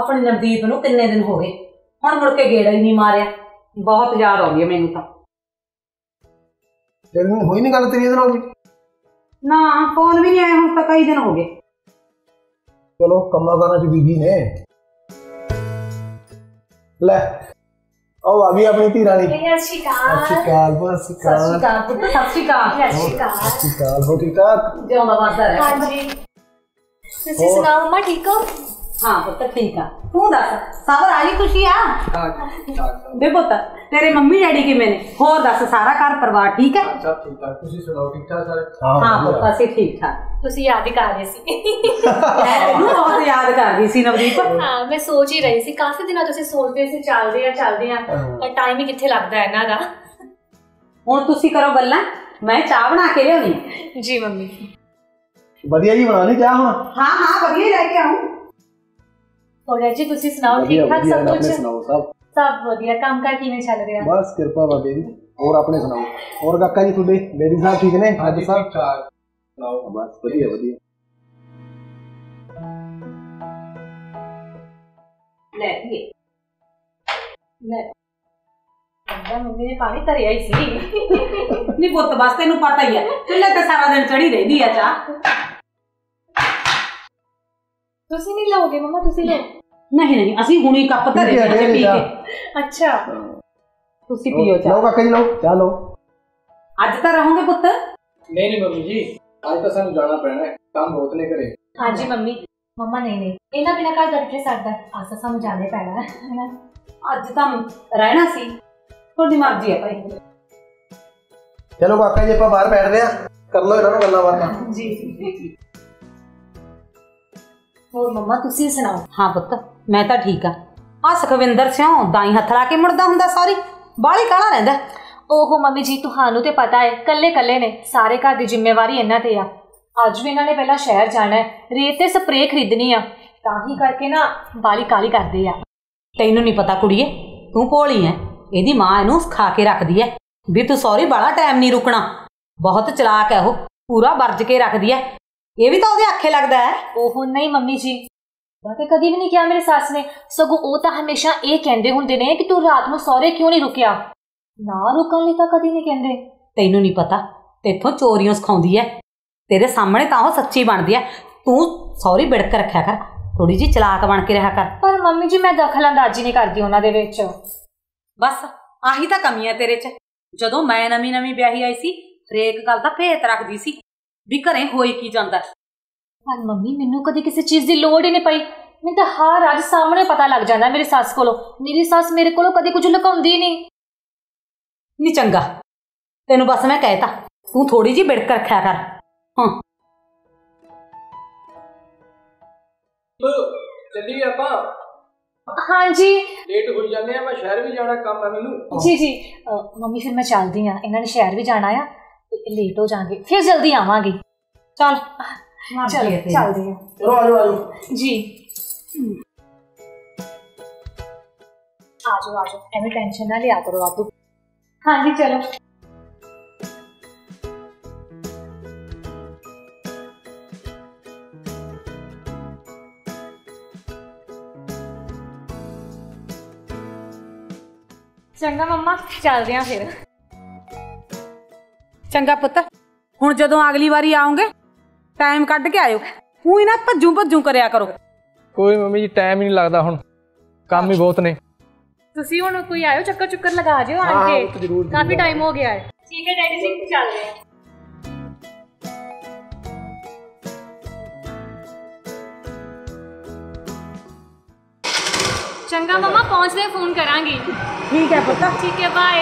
अपनी नवदीप नूं किन्ने दिन हो गए, हुण मुड़ के गेड़ा ही नहीं मारिया। बहुत याद आउंदी है मैनूं तां। तेरे नाल होई नहीं गल तेरी इहदे नाल भी? ना फोन भी नहीं आया, हुण तां कई दिन हो गए। चलो कम्मा कारां च बिजी ने। ले आओ आ गई अपनी धी रानी। सत श्री अकाल। सत श्री अकाल। बस सत श्री अकाल पुत्त, सत श्री अकाल। सत श्री अकाल। सत श्री अकाल। हो ठीक ठाक? जिउंदा वसदा रह। हाँ जी, तुसी सुनाओ मम्मा ठीक हो? हाँ पुत्त ठीक आ। तू दस सब राजी खुशी आ? बे पुत्त तेरे मम्मी डैडी किवें ने? होर दस सारा घर परिवार ठीक है? सब ठीक ठाक। तुसी सुनाओ ठीक ठाक सारे? हाँ पुत्त असीं ठीक ठाक। तुसी याद ही कर रहे सी। मैं तेनू बहुत याद कर रही सी नवदीप। हाँ मैं सोच ही रही सी, काफी दिनों तुसी सोचदे सी चलदे आ पर टाइम ही कित्थे लगदा है इन्हां दा। हुण तुसी करो गल्लां, मैं चाह बना के लियाउणी। जी मम्मी। बढ़िया जी बना ली चाह हुण? हाँ हाँ बढ़िया लेके आऊं। और जी तुसी सुनाओ ठीक ठाक सब कुछ? सुनाओ सब बढ़िया। काम का किवें चल रहा? बस कृपा बाबे दी। और अपने सुनाओ। और काका जी तुहाडे लेडी साहब ठीक ने? हां जी ठीक ठाक। सुनाओ बस बढ़िया बढ़िया। ले ये ले मम्मी ने पानी धरिया ही सी। नहीं पुत्त बस तेनू पता ही है, चुल्हे ते सारा दिन चढ़ी रहिंदी है चाह। तुसी नहीं लोगे मम्मा? तुसी लो। नहीं नहीं असी हुणी कप धरे च पी के। अच्छा तुसी पियो चाह। लो काका जी लो चाह लो। आज तो रहोगे पुत्त? नहीं नहीं मम्मी जी आज तो सानू जाना पैना है, काम बहुत ने करे। हाँ जी मम्मी। मम्मा नहीं इन्हां बिना घर बैठे सकदा, आसा सानू जाने पैना है। आज तो रहना सी, थोड़ी मर्जी है भाई। चलो काका जी ਆਪਾਂ ਬਾਹਰ ਬੈਠਦੇ ਆ, ਕਰ ਲੋ ਇਹਨਾਂ ਨੂੰ ਗੱਲਾਂ ਬਾਤਾਂ। जी और मम्मा तुसी सुनाओ? हाँ पुत्त मैं तो ठीक आ। सुखविंदर सिंह दाई हथ ला के मुड़दा हुंदा सॉरी, बाली काला रहिंदा। ओहो मम्मी जी तुहानू ते पता है कल्ले कल्ले ने, सारे घर दी जिम्मेवारी इन्हां ते आ। अज भी इन्हां ने पहला शहर जाना है, रेत ते स्प्रे खरीदनी आ, तां ही करके ना बाली काली करदे आ। तैनू नहीं पता कुड़िए, तू भोली है। इहदी मां इहनू सिखा के रखदी है भी तू सॉरी बड़ा टाइम नहीं रुकना। बहुत चलाक है, वो पूरा बरज के रखदी है। ये भी तो ਉਹਦੇ आखे लगता है। ओहो नहीं मम्मी जी, मैं कभी भी नहीं किया मेरी सस ने, सगों ਉਹ ਤਾਂ हमेशा ਇਹ ਕਹਿੰਦੇ ਹੁੰਦੇ ਨੇ कि तू रात ਨੂੰ ਸਹੁਰੇ ਕਿਉਂ ਨਹੀਂ ਰੁਕਿਆ। ਨਾ ਰੁਕਣ ਲਈ ਤਾਂ ਕਦੀ ਨਹੀਂ ਕਹਿੰਦੇ। ਤੈਨੂੰ ਨਹੀਂ ਪਤਾ, ਤੇਥੋਂ ਚੋਰੀਆਂ ਸਿਖਾਉਂਦੀ ਹੈ। ਤੇਰੇ ਸਾਹਮਣੇ ਤਾਂ ਉਹ ਸੱਚੀ ਬਣਦੀ ਹੈ। ਤੂੰ ਸੌਰੀ ਬਿੜਕ ਰੱਖਿਆ ਕਰ, ਥੋੜੀ ਜੀ ਚਲਾਕ ਬਣ ਕੇ ਰਿਹਾ ਕਰ। ਪਰ ਮੰਮੀ ਜੀ ਮੈਂ ਦਖਲਅੰਦਾਜ਼ੀ ਨਹੀਂ ਕਰਦੀ ਉਹਨਾਂ ਦੇ ਵਿੱਚ। ਬਸ ਆਹੀ ਤਾਂ ਕਮੀ ਹੈ ਤੇਰੇ 'ਚ। ਜਦੋਂ ਮੈਂ ਨਵੀਂ ਨਵੀਂ ਵਿਆਹੀ ਆਈ ਸੀ, ਹਰੇਕ ਗੱਲ ਦਾ ਭੇਤ ਰੱਖਦੀ ਸੀ ਵੀ ਘਰੇ ਹੋਈ ਕੀ ਜਾਂਦਾ। ਪਰ ਮੰਮੀ ਮੈਨੂੰ ਕਦੀ ਕਿਸੇ ਚੀਜ਼ ਦੀ ਲੋੜ ਹੀ ਨਹੀਂ ਪਈ। ਮੈਨੂੰ ਤਾਂ ਹਰ ਅੱਜ ਸਾਹਮਣੇ ਪਤਾ ਲੱਗ ਜਾਂਦਾ ਮੇਰੀ ਸੱਸ ਕੋਲੋਂ। ਮੇਰੀ ਸੱਸ ਮੇਰੇ ਕੋਲੋਂ ਕਦੀ ਕੁਝ ਲੁਕਾਉਂਦੀ ਨਹੀਂ। ਨਹੀਂ ਚੰਗਾ, ਤੈਨੂੰ ਬਸ ਮੈਂ ਕਹਿਤਾ, ਤੂੰ ਥੋੜੀ ਜੀ ਬਿੜਕ ਰੱਖਿਆ ਕਰ। ਹਾਂ ਚੱਲੀਏ ਆਪਾਂ। हाँ जी ਲੇਟ ਹੋ ਜਾਂਦੇ ਆ, ਮੈਂ ਸ਼ਹਿਰ ਵੀ ਜਾਣਾ, ਕੰਮ ਹੈ ਮੈਨੂੰ। जी जी मम्मी फिर मैं चलती हाँ, इन्होंने शहर भी जाना आ, लेट हो जाएंगे फिर जल्दी आवांगी। चल चलो चलती हैं। ਚਲੋ ਆਜੋ ਆਜੋ जी आजो आजो, एवं टेंशन ना लिया करो वादू। हाँ जी चलो। चंगा मम्मा चलते हैं फिर। चंगा पुत्त, हुण जदों अगली बारी आओगे टाइम कढ के आयो, ऊई ना भज्जू भज्जू करया करो। कोई मम्मी जी टाइम ही नहीं लगता, हुण काम ही बहुत ने। तुसी हुण कोई आयो चक्कर चुक्कर लगा जियो आके, काफी टाइम हो गया है। ठीक है डैडी जी चल रहे हैं। चंगा मम्मा पहुंचते फोन करांगी। ठीक है पुत्त। ठीक है बाय।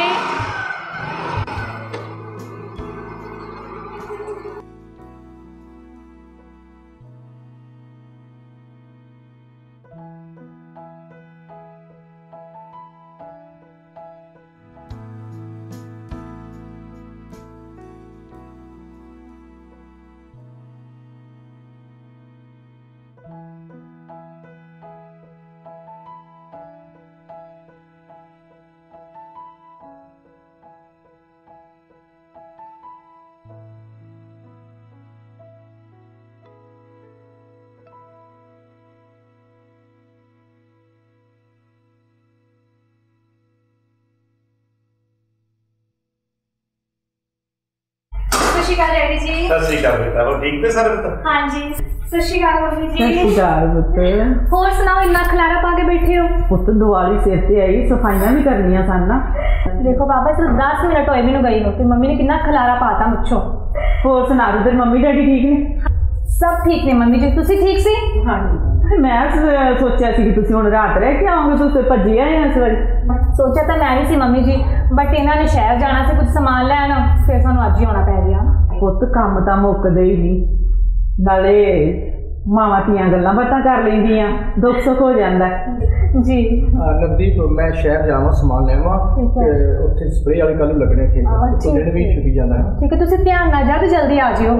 श्री अकाल डैडी जी। सत श्री अकाल बेटा, हो ठीक थे सारे पुत्र? हाँ जी। सत श्री अकाल मम्मी जी। सत श्री अकाल पुत्र। होर सुनाओ, इन्ना खलारा पा के बैठे हो? पुत्र दिवाली सिर ते आई, सफाइयां भी करनियां सन ना। देखो पापा, सिर्फ 10 मिनट होए मैनू गई हो, मम्मी ने कितना खलारा पाता मुझो। होर सुना दे, तेरे मम्मी डैडी ठीक ने? सब ठीक ने मम्मी जी, तुसी ठीक सी? हाँ जी। मैं सोचा सी कि तुसी हुण रात रह के आओगे, तुसी भज्जी आए इस बारी। सोचा तो मैं भी सी मम्मी जी, बट इन्होंने शहर जाना से कुछ सामान लैन, फिर सानू अज ही आना पै गया। पुत काम तां मुकदे ही नहीं, नाले मावां धीआं गल्लां बातां कर लैंदियां, दुख सुख हो जांदा जी। नवदीप, मैं शहर जावां, समान लेवां ते उत्थे स्प्रे वाले कल लगने खेत, तो दिन भी छुपी जांदा है। ठीक है, तुसी ध्यान ना जाओ, जल्दी आ जियो।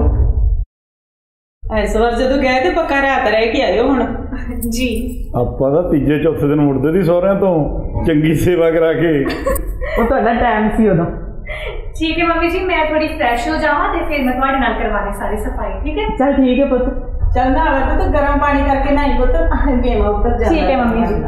इस बार जो गए तो पक्का रात रह के आयो हुण जी। ਆਪਾਂ ਤਾਂ ਤੀਜੇ ਚੌਥੇ ਦਿਨ ਮੁੜਦੇ ਸੀ ਸਹੁਰਿਆਂ ਤੋਂ, ਚੰਗੀ ਸੇਵਾ ਕਰਾ ਕੇ। ਉਹ ਤੁਹਾਡਾ ਟਾਈਮ ਸੀ ਉਦੋਂ। ठीक है मम्मी जी, मैं थोड़ी फ्रेश हो जावा ते फिर मैं तुम्हारे नाल करवा दी सारी सफाई। ठीक है? चल ठीक है पुत, चल ना आवे तो गर्म पानी करके नहाई पुत, गेम उतर जा। ठीक है मम्मी जी।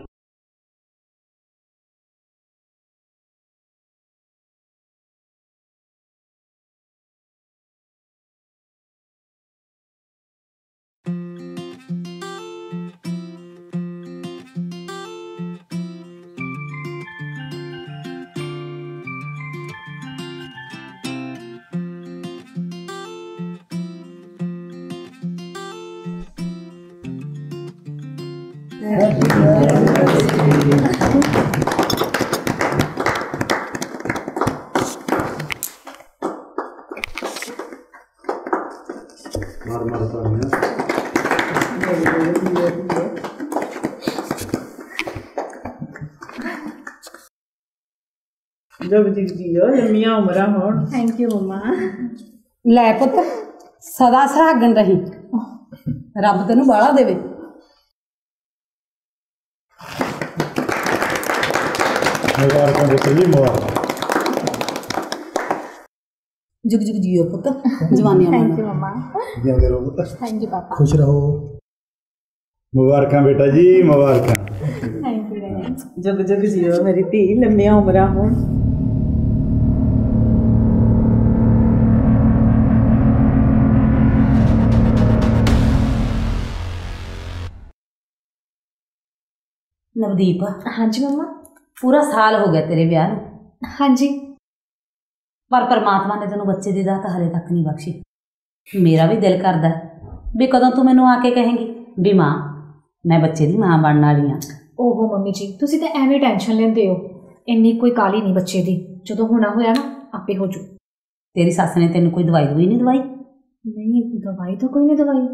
जब जी जियो लम्मियां उमरां होण। Thank you mama. ਲੈ ਪੁੱਤ, ਸਦਾ ਸੁਹਾਗਣ ਰਹੀਂ, ਰੱਬ ਤੈਨੂੰ ਬਾਹਲਾ ਦੇਵੇ। ਮੁਬਾਰਕਾਂ ਪੁੱਤਰ ਜੀ, ਮੁਬਾਰਕਾਂ। जुग जुग जियो पुत, जवानियां थैंक यू मानो। मम्मा। जिंदे रहो पुत्र, थैंक यू पापा। खुश रहो। ਮੁਬਾਰਕਾਂ ਬੇਟਾ ਜੀ, ਮੁਬਾਰਕਾਂ। Thank you daddy. जुग जुग जियो मेरी धी, लम्मियां उमरां होण। नवदीप, हाँ जी मम्मा। पूरा साल हो गया तेरे ब्याह नूं, हाँ जी। पर परमात्मा ने तेनों बच्चे दी दात हले तक नहीं बख्शी। मेरा भी दिल करदा भी कदों तू मैनूं आके कहेंगी भी मां मैं बच्चे दी मां बनने वाली हाँ। ओहो मम्मी जी, तुसी तो एवें टेंशन लेंदे हो, इन्नी कोई काली नहीं बच्चे दी, जदों होना होया ना आपे हो जू। तेरी सस ने तेनों कोई दवाई नहीं दवाई? नहीं, दवाई तो कोई नहीं दवाई।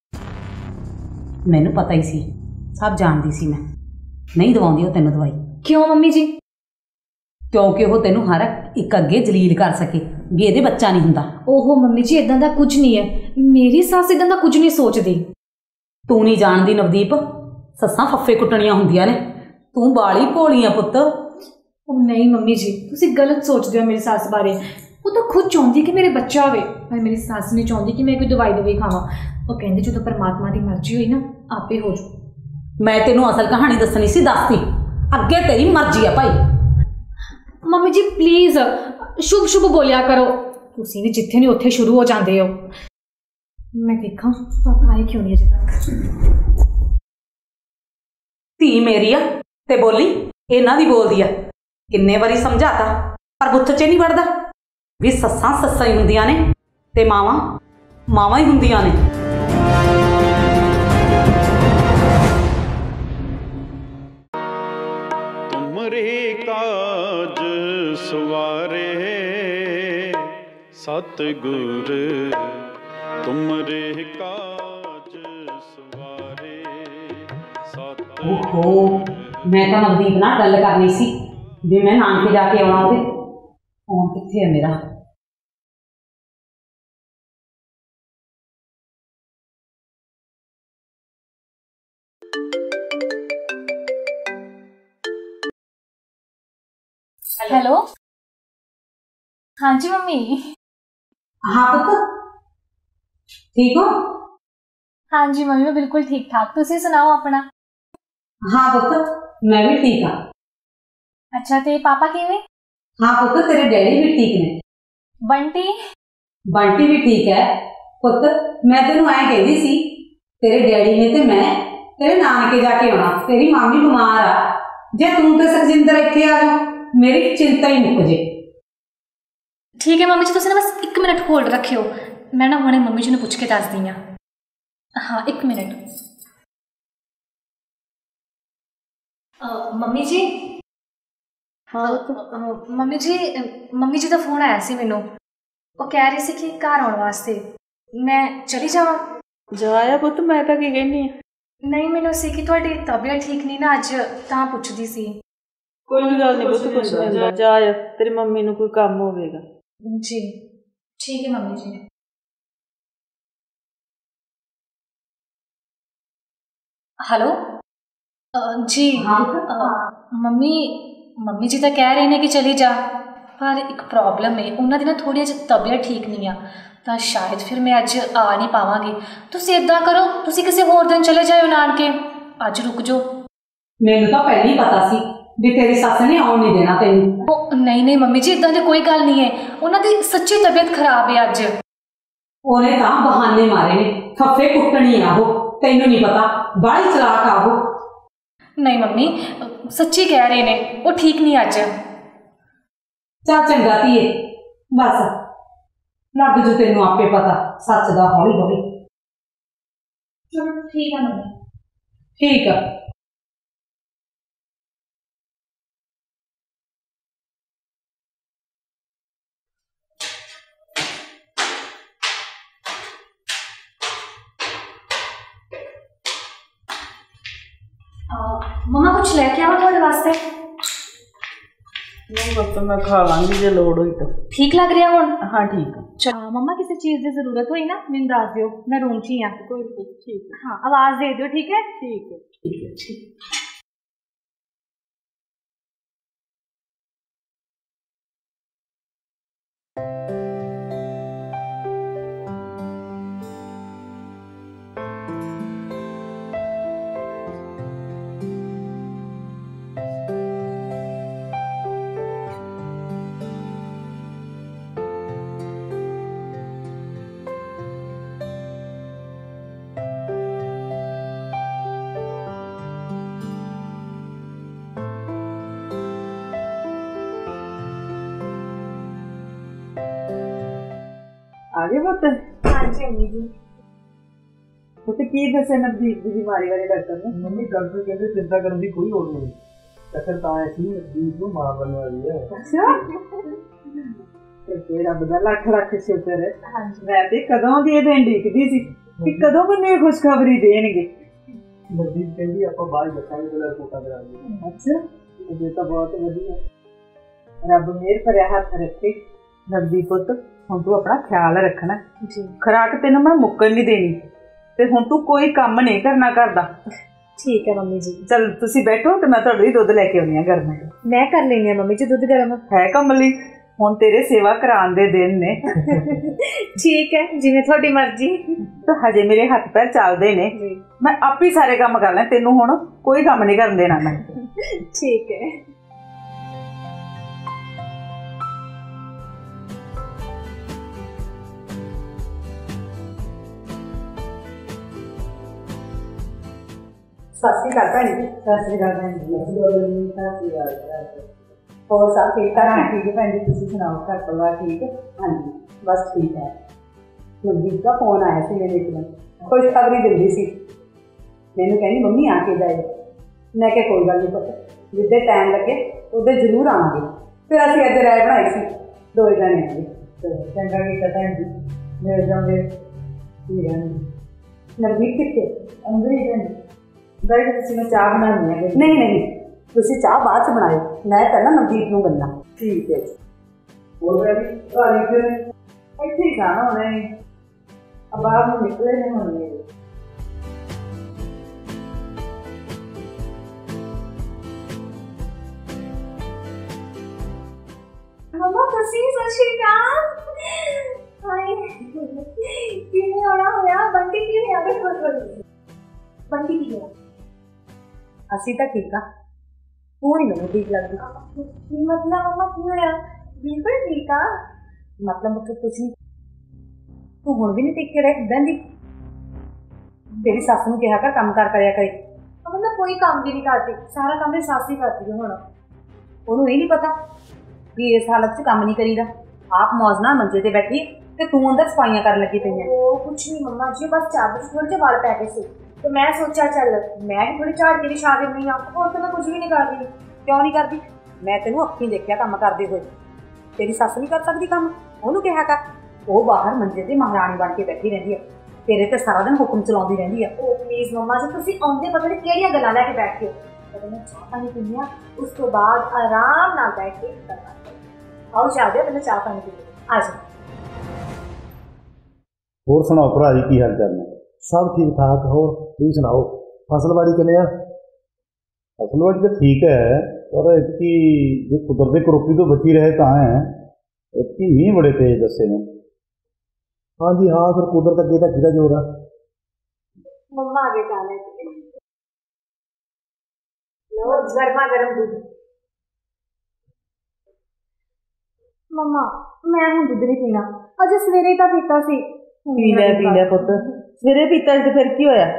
मैनूं पता ही सी, सब जानदी सी मैं, नहीं दवाउंदी वो तेनों दवाई। क्यों मम्मी जी? क्योंकि वो तेनों हर एक अगे जलील कर सके भी ये बच्चा नहीं हुंदा। ओहो मम्मी जी, इदां दा कुछ नहीं है, मेरी सस इदां दा कुछ नहीं सोचदी। तू नहीं जानदी नवदीप, सस्सां फफ्फे कुटणियां हुंदियां ने, तू बाली भोली आ पुत्त। नहीं मम्मी जी, तुसी गलत सोचदे हो मेरी सस बारे। वो तो खुद चाहती कि मेरे बच्चा होवे, पर मेरी सस नहीं चाहती कि मैं कोई दवाई खावां। वो कहंदी जो तो परमात्मा की मर्जी हुई ना आपे हो जू। मैं तेनों असल कहानी दसनी सी, दसती अगे तेरी मर्जी है भाई। मम्मी जी प्लीज शुभ शुभ बोलिया करो, तुसी भी जिथे नहीं उत्थे शुरू हो जाते हो। मैं देखा पापा आए क्यों नहीं अजे तक। धी मेरी आ ते बोली इन्हां दी बोलदी आ, किन्ने वारी समझाता पर बुੱਥ 'ਚ नहीं वड़दा भी सस्सां सस्सां ही हुंदियां ने ते मावां मावां ही हुंदियां ने। तुमरे काज सवारे सतगुर, तुमरे काज सवारे सतगुर। ओहो, मैं तो नवदीप नाल गल करनी सी भी मैं नानके जाके आउणा, ओहदे फोन कित्थे है मेरा। हेलो। हाँ जी मम्मी। हाँ पुत्त, ठीक हो? हाँ जी मम्मी, मैं बिल्कुल ठीक ठाक, तुसी सुनाओ अपना। हाँ पुत्त, मैं भी ठीक हाँ। अच्छा, ते पापा किवें? हाँ पुत्त, तेरे डैडी भी ठीक ने। बंटी बंटी भी ठीक है पुत। मैं तेन ऐ कहती सी तेरे डैडी ने ते मैं तेरे नानके जाके आना, तेरी मामी बीमार आ, जे तू ते सुखजिंदर इत्थे आ जाओ मेरी चिंता ही मुक जे। ठीक है मम्मी जी, तुसीं ना बस 1 मिनट होल्ड रखियो, मैं ना हुणे मम्मी जी ने पूछ के दस दी हाँ। हाँ 1 मिनट। मम्मी जी। हाँ मम्मी जी का फोन आया सी मैनू, वो कह रही सी कि घर आने वास्ते, मैं चली जावां? जाया पुत्त, मैं तो की कहनी नहीं मैनू सी कि तुहाडी तबीयत ठीक नहीं ना अज, तां पुछदी सी। कोई गल नहीं पुत्त, कुछ नहीं होंदा, जाया तेरी मम्मी नूं कोई काम होवेगा। जी ठीक है मम्मी जी। हेलो जी। मम्मी जी तो कह रहे हैं कि चली जा, पर एक प्रॉब्लम है, उन्होंने ना थोड़ी अज तबीयत ठीक नहीं आ, तो शायद फिर मैं अज आ नहीं पावांगी। तुसीं इदां करो, तुसीं किसी होर दिन चले जाओ नानके, अज रुक जाओ। मैनू तो पहले ही पता सी भी तेरी सस ने आउण नहीं देना तेनू। नहीं मम्मी जी, इदां दी कोई गल नहीं है, उन्होंने सच्ची तबीयत खराब है अज। ਉਹਨੇ ਤਾਂ ਬਹਾਨੇ ਮਾਰੇ ਨੇ, ਖੱਫੇ ਕੁੱਟਣੀ ਆ ਉਹ, ਤੈਨੂੰ ਨਹੀਂ ਪਤਾ, ਬਾਹਲੀ ਚਲਾਕ ਆ ਉਹ। नहीं मम्मी सच्ची कह रहे ने, वो ठीक नहीं अज। ਚੱਲ ਚੰਗਾ ਧੀਏ, ਬਸ ਲੱਗ ਜੂ ਤੈਨੂੰ ਆਪੇ ਪਤਾ ਸੱਚ ਦਾ ਹੌਲੀ ਹੌਲੀ। चलो ठीक है मम्मी। ਠੀਕ ਆ। मम्मा कुछ लेके आवा थोड़े वास्ते? नहीं पुत्त, मैं खा लांगी जे लोड़ हुई तो। ठीक लग रहा हुण? हाँ ठीक है। चलो मम्मा किसी चीज की जरूरत हुई ना मैनूं दस दिओ, मैं रूम च ही हाँ। कोई नहीं, ठीक है। हाँ आवाज दे दिओ, ठीक है? ठीक है ठीक है ठीक। आगे पुत्त? हाँ जी मम्मी जी। पुत्त की दसे नवदीप की बीमारी वाले डॉक्टर ने? मम्मी कल से कहते चिंता करने की कोई लोड़ नहीं, कसर तो ऐसी नजदीक को मां बनने वाली है। अच्छा तेरा बड़ा लख लख शुक्र है। मैं ते कदों दी देन देखदी सी कि कदों मैनूं खुशखबरी देणगे। नजदीक कहंदी आपां बाहर बच्चा कलर कोटा करा दिया। अच्छा ये तो बहुत वधिया, रब मेहर भरिया हथ रखे। नवदीप पुत्त हुण तू अपना ख्याल रखना जी, खुराक तैनूं मैं मुक्कण नहीं देनी, ते हुण तू कोई काम नहीं करना घर दा। ठीक है मम्मी जी। चल तुसी बैठो ते मैं तुहाडे लई दुध लैके आउणी आ गर्म। मैं कर लेनी है मम्मी जी दुध गर्म। है कमली, हुण तेरे सेवा कराउण दे दिन ने। ठीक है जिवें तुहाडी मर्जी। तो हजे मेरे हथ पैर चलदे ने, मैं आप ही सारे काम कर लै, तैनूं हुण कोई काम नहीं करन देना मैं। ठीक है। सत श्री अकाल भैन जी। सत श्री अकाल भैन जी। सत श्री अकाल। और सब ठीक है? हाँ ठीक है भैन जी, तुसीं सुनाओ घर परिवार ठीक है? हाँ जी बस ठीक है। नवदीप का फोन आया सी मेरे एक दिन, खुशखबरी दिंदी सी, मैनूं कहनी मम्मी आके जाए। मैं क्या कोई गल नहीं पता, जिद्दे टाइम लगे उदे जरूर आवांगे। फिर असीं अज राय बनाई सी 2 जने आए। चंगा कीता भैन जी, मिल जाओगे। नवदीप कित्थे? अंदर ही भैन जी। बैठ तुसीं, मैं चाह बनानी है। नहीं नहीं तुसीं चाह बाद च बनाओ, मैं पहला नवदीप नूं गल्लां। ठीक है जी। और मैं भी घर फिर ਇੱਥੇ ਹੀ ਜਾਣਾ ਹੁਣੇ, अब बाहर ਨੂੰ ਨਿਕਲੇ ਨੇ ਹੁਣ ਮੇਰੇ। मम्मा तुसी सत श्री अकाल। हाय किवें होना होया? बंटी किवें आ गई? बंटी की होया? ਅਸੀਂ ਤਾਂ ਠੀਕ ਆ, ਤੂੰ ਨਹੀਂ ਮੈਨੂੰ ਠੀਕ ਲੱਗਦੀ। मतलब मम्मा की होया? बिल्कुल ठीक आ। मतलब कि कुछ नहीं, ਤੂੰ ਹੁਣ ਵੀ ਨਹੀਂ ਟਿੱਕੇ ਰਹਿੰਦੀ? ਤੇਰੀ ਸੱਸ ਨੂੰ ਕਿਹਾ ਕਰ ਕੰਮ ਕਾਰ ਕਰਿਆ ਕਰੇ। ਅਮਨ ਮੈਂ ਕੋਈ ਕੰਮ ਵੀ ਨਹੀਂ ਕਰਦੀ, ਸਾਰਾ ਕੰਮ ਮੇਰੀ ਸੱਸ ਹੀ ਕਰਦੀ ਹੈ ਹੁਣ। ਉਹਨੂੰ ਇਹ ਨਹੀਂ ਪਤਾ ਵੀ ਇਸ ਹਾਲਤ 'ਚ ਕੰਮ ਨਹੀਂ ਕਰੀਦਾ। ਆਪ ਮੌਜ ਨਾਲ ਮੰਜੇ ਤੇ ਬੈਠੀ ਤੇ ਤੂੰ ਅੰਦਰ ਸਫਾਈਆਂ ਕਰਨ ਲੱਗੀ ਪਈ ਹੈ। ਉਹ ਕੁਛ ਨਹੀਂ ਮੰਮਾ ਜੀ, ਬਸ ਚਾਦਰ 'ਚ ਥੋੜੇ ਜਿਹੇ ਵਾਲ ਪੈ ਗਏ ਸੀ ਤੇ ਮੈਂ ਸੋਚਿਆ ਚੱਲ ਮੈਂ ਵੀ ਥੋੜੀ ਝਾੜ ਕੇ ਵੀ ਛਾ ਦਿੰਦੀ ਹਾਂ। ਹੋਰ ਤਾਂ ਮੈਂ ਕੁਝ ਵੀ ਨਹੀਂ ਕਰਦੀ। ਕਿਉਂ ਨਹੀਂ ਕਰਦੀ? ਮੈਂ ਤੈਨੂੰ ਅੱਖੀਂ ਦੇਖਿਆ ਕੰਮ ਕਰਦੇ ਹੋਏ। ਤੇਰੀ ਸੱਸ ਨਹੀਂ ਕਰ ਸਕਦੀ ਕੰਮ? ਉਹਨੂੰ ਕਿਹਾ ਕਰ। ਉਹ ਬਾਹਰ ਮੰਜੇ ਤੇ ਮਹਾਰਾਣੀ ਬਣ ਕੇ ਬੈਠੀ ਰਹਿੰਦੀ ਹੈ, ਤੇਰੇ ਤੇ ਸਾਰਾ ਦਿਨ ਹੁਕਮ ਚਲਾਉਂਦੀ ਰਹਿੰਦੀ ਹੈ। ਉਹ ਪਲੀਜ਼ ਮੰਮਾ ਜੀ, ਤੁਸੀਂ ਆਉਂਦੇ ਪਤਾ ਨਹੀਂ ਕਿਹੜੀਆਂ ਗੱਲਾਂ ਲੈ ਕੇ ਬੈਠ ਗਏ। ਜਦੋਂ ਮੈਂ ਚਾਹ ਪਾਣੀ ਪੀਂਦੀ ਹਾਂ ਉਸ ਤੋਂ ਬਾਅਦ ਆਰਾਮ ਨਾਲ ਬੈਠ ਕੇ ਕਰਨਾ। ਆਓ ਚੱਲਦੇ ਹਾਂ, ਪਹਿਲਾਂ ਚਾਹ ਪਾਣੀ ਪੀਂਦੇ ਆ ਜਾਓ। ਹੋਰ ਸੁਣਾਓ ਭਰਾ ਜੀ, ਕੀ ਹਾਲ ਚਾਲ ਨੇ? सब ठीक ठाक। और तुम सुनाओ, फसलबाड़ी किमें आ? फसलबाड़ी तो ठीक है, पर इसकी जो कुदरती करोपी तो बची रहे कहाँ है? इसकी मींह बड़े तेज दसे ने। हाँ जी हाँ, फिर कुदरत अगे तक किहदा जोर है। मम्मा आगे जाना है। लो गर्मा गर्म दूध। मम्मा मैं हूँ दूध नहीं पीना, अज सवेरे तो पीता सी। पी ले पुत, सवेरे पीता तो फिर की होया?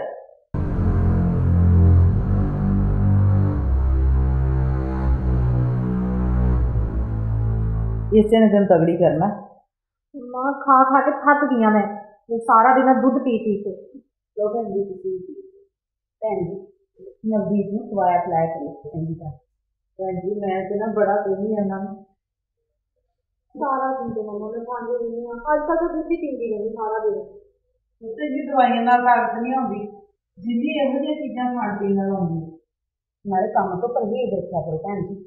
इसे ने दिन तगड़ी करना। मां खा खा के थक गई मैं, सारा दिन दूध पी पी के। लो भैन जी, भैन जी नवदीप ने खवाया पिलाया करो चंगी तरह। भैन जी मैं तो ना बड़ा कहनी है इन्होंने, सारा दिन तो मम्मा मैं खांदी रहनी हां, आजकल तो दूध ही पींदी रहनी सारा दिन। उत्ते जी दवाइयां नाल ताकत नहीं आउंदी, जिन्नी इहो जिही चीज़ां खाण पीण नाल आउंदी। नाले काम तो परहेज रखिया करो भैन जी।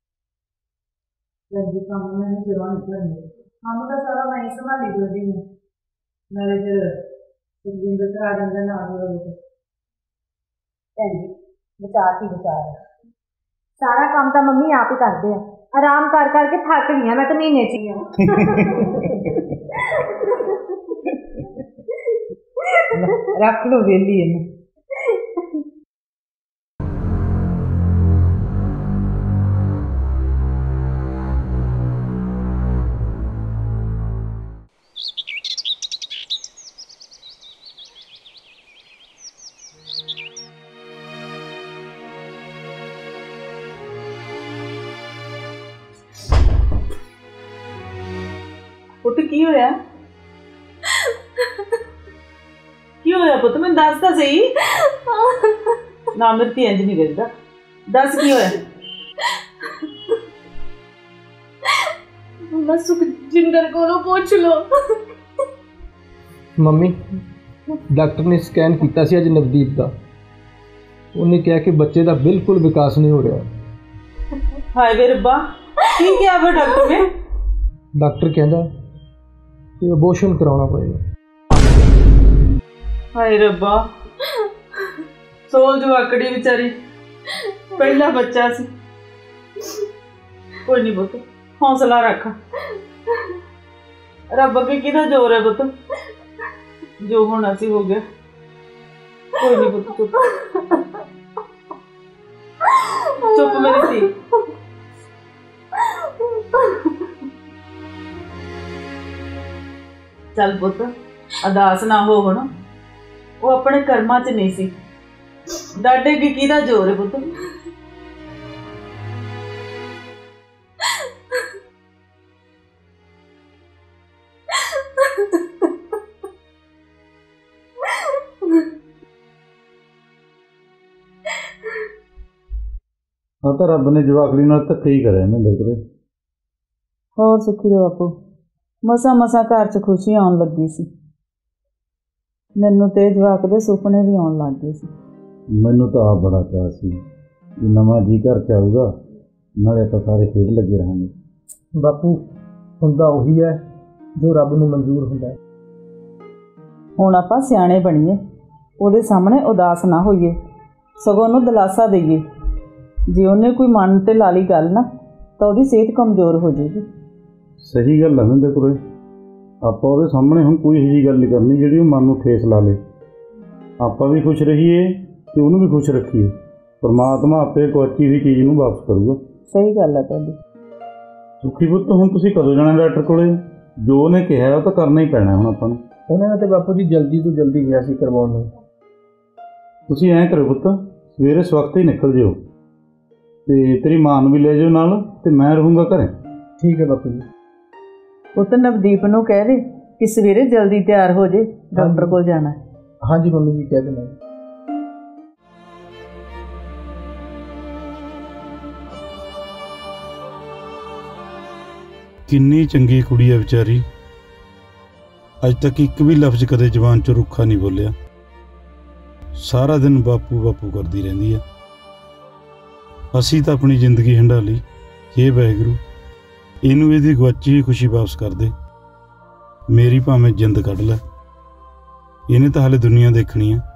भैन जी काम मैंने जवा नहीं करने, काम तो सारा मैं ही संभाली करदी हूं। नाले फिर सुखजिंदर करा देंदा नाल रोक। भैन जी बचा ही बचा है, सारा काम तो मम्मी आप ही करते हैं। आराम कर करके थक गई मैं तो महीने च ही हूं। रख लो वेली इन्हें। पुत की होया? की होया पुत, मैं दस तो सही ना। मेरे धी इंज नहीं करता, दस की होया? मैं सुखजिंदर को पूछ लो। ਮੰਮੀ ਡਾਕਟਰ ਨੇ ਸਕੈਨ ਕੀਤਾ ਸੀ ਅੱਜ ਨਵਦੀਪ ਦਾ, ਉਹਨੇ ਕਿਹਾ ਕਿ ਬੱਚੇ ਦਾ ਬਿਲਕੁਲ ਵਿਕਾਸ ਨਹੀਂ ਹੋ ਰਿਹਾ। हाय वे रब्बा, की क्या वो डॉक्टर ने? ਡਾਕਟਰ ਕਹਿੰਦਾ ਕਿ ਅਬੋਰਸ਼ਨ ਕਰਾਉਣਾ ਪਏਗਾ। हाय रब्बा, सोल जवाकड़ी बेचारी, पहला बच्चा सी। कोई नहीं पुत, हौसला रख, रब अगे किहदा जोर है पुत, जो होना सी हो गया। कोई नहीं पुत, चुप चुप मेरी सी। चल पुत अदास ना हो हुण, वो अपने कर्मां च नहीं सी, डाडे की किहदा जोर है पुत। हाँ तो रब ने जवाकड़ी नाल धक्का ही करिया ने बिल्कुल। होर सुखी रहो बापू, मसा मसा घर च खुशी आउण लगी सी। मैनू ते जवाक दे सुपने भी आउण लग गए सी। मैनू तो आप बड़ा चाह सी कि नवां जी घर च आऊगा, नाले तो सारे खेड लगे रहेंगे। बापू हुंदा उही है जो रब नूं मंजूर हुंदा है। हुण आपां सियाणे बणीए, ਉਹਦੇ ਸਾਹਮਣੇ ਉਦਾਸ ਨਾ ਹੋਈਏ, ਸਗੋਂ ਉਹਨੂੰ ਦਿਲਾਸਾ ਦਈਏ। ਜੇ ਉਹਨੇ ਕੋਈ ਮਨ ਤੇ ਲਾ ਲਈ ਗੱਲ ਨਾ ਤਾਂ ਉਹਦੀ ਸਿਹਤ ਕਮਜ਼ੋਰ ਹੋ ਜਾਏਗੀ। ਸਹੀ ਗੱਲ ਹੈ ਹੁੰਦੇ ਕੋਲੇ, ਆਪਾਂ ਉਹਦੇ ਸਾਹਮਣੇ ਹੁਣ ਕੋਈ ਇਹੋ ਜਿਹੀ ਗੱਲ ਨਹੀਂ ਕਰਨੀ ਜਿਹੜੀ ਉਹ ਮਨ ਨੂੰ ਠੇਸ ਲਾ ਲੇ। ਆਪਾਂ ਵੀ ਖੁਸ਼ ਰਹੀਏ ਤੇ ਉਹਨੂੰ ਵੀ ਖੁਸ਼ ਰੱਖੀਏ। ਪਰਮਾਤਮਾ ਆਪੇ ਕੁਆਚੀ ਹੋਈ ਚੀਜ਼ ਨੂੰ ਵਾਪਸ ਕਰੂਗਾ। ਸਹੀ ਗੱਲ ਹੈ ਤੁਹਾਡੀ। ਸੁਖੀ ਪੁੱਤ ਹੁਣ ਤੁਸੀਂ ਕਦੋਂ ਜਾਣਾ ਡਾਕਟਰ ਕੋਲੇ? ਜੋ ਉਹਨੇ ਕਿਹਾ ਉਹ ਤਾਂ ਕਰਨਾ ਹੀ ਪੈਣਾ ਹੁਣ ਆਪਾਂ ਨੂੰ। ਉਹਨਾਂ ਨੇ ਤੇ ਬਾਪੂ ਜੀ ਜਲਦੀ ਤੋਂ ਜਲਦੀ ਗਿਆ ਸੀ ਕਰਵਾਉਣ ਨੂੰ। ਤੁਸੀਂ ਐਂ ਕਰੋ ਪੁੱਤ, ਸਵੇਰੇ ਸਵਖਤੇ ਹੀ ਨਿਕਲ ਜਿਓ ਤੇ ਤੇਰੀ ਮਾਂ ਨੂੰ ਵੀ ਲੈ ਜਾਓ ਨਾਲ, ਤੇ ਮੈਂ ਰਹੂੰਗਾ ਘਰੇ। ਠੀਕ ਹੈ ਬਾਪੂ ਜੀ। ਪੁੱਤ ਨਵਦੀਪ ਨੂੰ ਕਹਿ ਦੇ ਕਿ ਸਵੇਰੇ ਜਲਦੀ ਤਿਆਰ ਹੋ ਜੇ, ਡਾਕਟਰ ਕੋਲ ਜਾਣਾ। ਹਾਂਜੀ ਮੰਮੀ ਜੀ, ਕਹਿ ਦੇਣਾ। ਕਿੰਨੀ ਚੰਗੀ ਕੁੜੀ ਹੈ ਵਿਚਾਰੀ, ਅੱਜ ਤੱਕ ਇੱਕ ਵੀ ਲਫ਼ਜ਼ ਕਦੇ ਜ਼ਬਾਨ 'ਚੋਂ ਰੁੱਖਾ ਨਹੀਂ ਬੋਲਿਆ। ਸਾਰਾ ਦਿਨ ਬਾਪੂ ਬਾਪੂ ਕਰਦੀ ਰਹਿੰਦੀ ਹੈ। ਅਸੀਂ ਤਾਂ ਆਪਣੀ ਜ਼ਿੰਦਗੀ ਹੰਢਾ ਲਈ। ਹੇ ਵਾਹਿਗੁਰੂ, ਇਹਨੂੰ ਇਹਦੀ ਗੁਆਚੀ ਹੋਈ ਖੁਸ਼ੀ ਵਾਪਸ ਕਰ ਦੇ। ਮੇਰੀ ਭਾਵੇਂ ਜਿੰਦ ਕੱਢ ਲੈ, ਇਹਨੇ ਤਾਂ ਹਾਲੇ ਦੁਨੀਆ ਦੇਖਣੀ ਹੈ।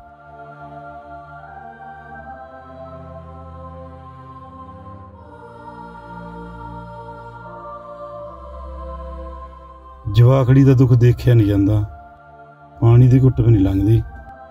ਜਵਾਖੜੀ ਦਾ ਦੁੱਖ ਦੇਖਿਆ ਨਹੀਂ ਜਾਂਦਾ, ਪਾਣੀ ਦੀ ਘੁੱਟ ਵੀ ਨਹੀਂ ਲੰਘਦੀ।